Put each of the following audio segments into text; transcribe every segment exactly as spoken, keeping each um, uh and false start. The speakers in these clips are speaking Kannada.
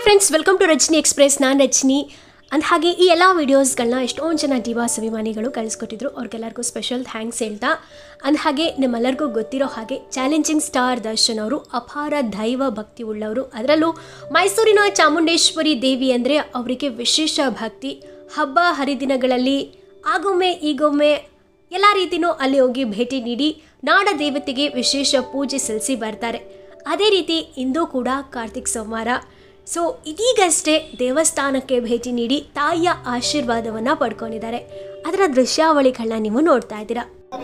Friends, welcome to Rajani express. ನಾನು ರಜನಿ. ಅಂದ ಹಾಗೆ ಈ ಎಲ್ಲ ವೀಡಿಯೋಸ್ಗಳನ್ನ ಎಷ್ಟೊಂದು ಜನ ಡಿಬಾಸ್ ಅಭಿಮಾನಿಗಳು ಕಳಿಸ್ಕೊಟ್ಟಿದ್ರು. ಅವ್ರಿಗೆಲ್ಲರಿಗೂ ಸ್ಪೆಷಲ್ ಥ್ಯಾಂಕ್ಸ್ ಹೇಳ್ತಾ, ಅಂದ ಹಾಗೆ ನಿಮ್ಮೆಲ್ಲರಿಗೂ ಗೊತ್ತಿರೋ ಹಾಗೆ ಚಾಲೆಂಜಿಂಗ್ ಸ್ಟಾರ್ ದರ್ಶನ್ ಅವರು ಅಪಾರ ದೈವ ಭಕ್ತಿ ಉಳ್ಳವರು. ಅದರಲ್ಲೂ ಮೈಸೂರಿನ ಚಾಮುಂಡೇಶ್ವರಿ ದೇವಿ ಅಂದರೆ ಅವರಿಗೆ ವಿಶೇಷ ಭಕ್ತಿ. ಹಬ್ಬ ಹರಿದಿನಗಳಲ್ಲಿ ಆಗೊಮ್ಮೆ ಈಗೊಮ್ಮೆ ಎಲ್ಲ ರೀತಿಯೂ ಅಲ್ಲಿ ಹೋಗಿ ಭೇಟಿ ನೀಡಿ ನಾಡ ದೇವತೆಗೆ ವಿಶೇಷ ಪೂಜೆ ಸಲ್ಲಿಸಿ ಬರ್ತಾರೆ. ಅದೇ ರೀತಿ ಇಂದು ಕೂಡ ಕಾರ್ತಿಕ್ ಸೋಮವಾರ. ಸೊ ಇದೀಗಷ್ಟೇ ದೇವಸ್ಥಾನಕ್ಕೆ ಭೇಟಿ ನೀಡಿ ತಾಯಿಯ ಆಶೀರ್ವಾದವನ್ನು ಪಡ್ಕೊಂಡಿದ್ದಾರೆ. ಅದರ ದೃಶ್ಯಾವಳಿಗಳನ್ನ ನೀವು ನೋಡ್ತಾ ಇದ್ದೀರಾ.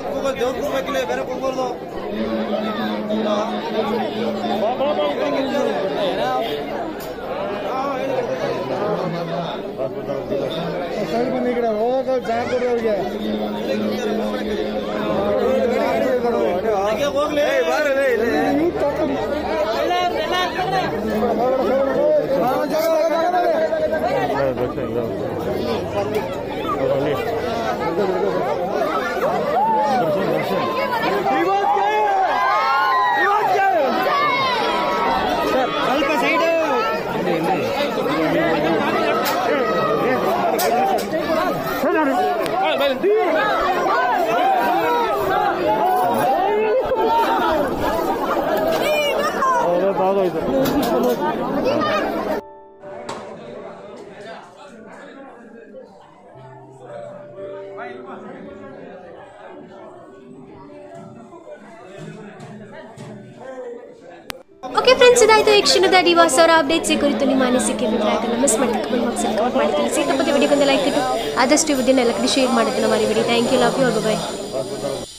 ಓಕೆ ಫ್ರೆಂಡ್ಸ್, ಇದಾಯಿತು ಈ ಕ್ಷಣದ ಡಿಬಾಸ್ ಅವರ ಅಪ್ಡೇಟ್ಸ್. ಈ ಕುರಿತು ನಿಮ್ಮ ಅನಿಸಿಕೆ ಅಭಿಪ್ರಾಯಗಳನ್ನು ಮಿಸ್ ಮಾಡಿ ಕಮೆಂಟ್ ಬಾಕ್ಸಲ್ಲಿ ಕಮೆಂಟ್ ಮಾಡಿ ತಿಳಿಸಿ. ತಪ್ಪದೆ ವಿಡಿಯೋಗೊಂದು ಲೈಕ್ ಇಟ್ಟು ಆದಷ್ಟು ವಿಡಿಯೋನ ಎಲ್ಲ ಕಡೆ ಶೇರ್ ಮಾಡೋದನ್ನ ಮರಿಬೇಡಿ. Thank you, love you, by.